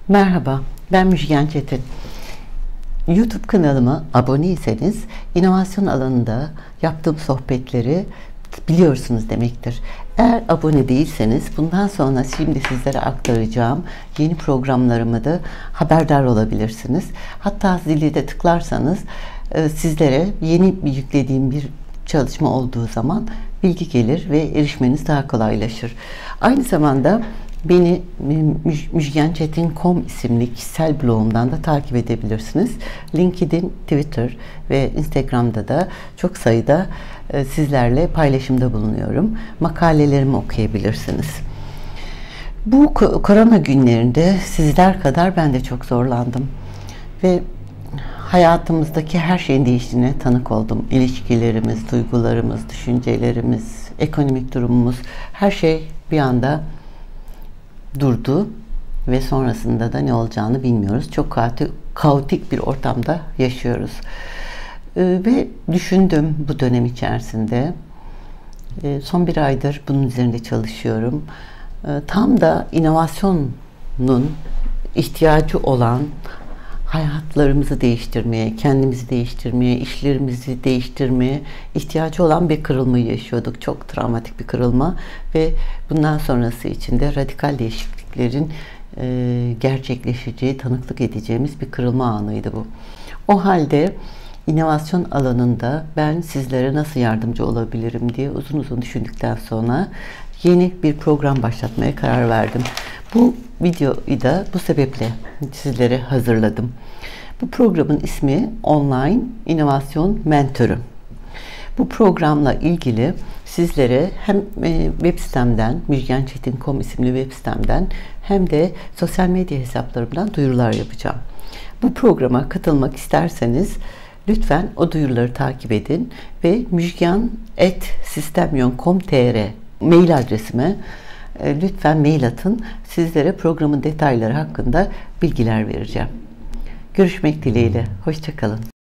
Merhaba, ben Müjgan Çetin. YouTube kanalıma aboneyseniz inovasyon alanında yaptığım sohbetleri biliyorsunuz demektir. Eğer abone değilseniz bundan sonra şimdi sizlere aktaracağım yeni programlarımı da haberdar olabilirsiniz. Hatta zili de tıklarsanız sizlere yeni yüklediğim bir çalışma olduğu zaman bilgi gelir ve erişmeniz daha kolaylaşır. Aynı zamanda beni müjgancetin.com isimli kişisel blogumdan da takip edebilirsiniz. LinkedIn, Twitter ve Instagram'da da çok sayıda sizlerle paylaşımda bulunuyorum. Makalelerimi okuyabilirsiniz. Bu korona günlerinde sizler kadar ben de çok zorlandım. Ve hayatımızdaki her şeyin değiştiğine tanık oldum. İlişkilerimiz, duygularımız, düşüncelerimiz, ekonomik durumumuz, her şey bir anda durdu ve sonrasında da ne olacağını bilmiyoruz. Çok kaotik bir ortamda yaşıyoruz. Ve düşündüm bu dönem içerisinde. Son bir aydır bunun üzerinde çalışıyorum. Tam da inovasyonun ihtiyacı olan hayatlarımızı değiştirmeye, kendimizi değiştirmeye, işlerimizi değiştirmeye ihtiyacı olan bir kırılmayı yaşıyorduk. Çok travmatik bir kırılma ve bundan sonrası için de radikal değişikliklerin gerçekleşeceği, tanıklık edeceğimiz bir kırılma anıydı bu. O halde inovasyon alanında ben sizlere nasıl yardımcı olabilirim diye uzun uzun düşündükten sonra yeni bir program başlatmaya karar verdim. Bu videoyu da bu sebeple sizlere hazırladım. Bu programın ismi Online İnovasyon Mentörü. Bu programla ilgili sizlere hem web sitemden, müjgancetin.com isimli web sitemden hem de sosyal medya hesaplarımdan duyurular yapacağım. Bu programa katılmak isterseniz lütfen o duyuruları takip edin ve müjgan@sistemyon.com.tr mail adresime lütfen mail atın. Sizlere programın detayları hakkında bilgiler vereceğim. Görüşmek dileğiyle. Hoşça kalın.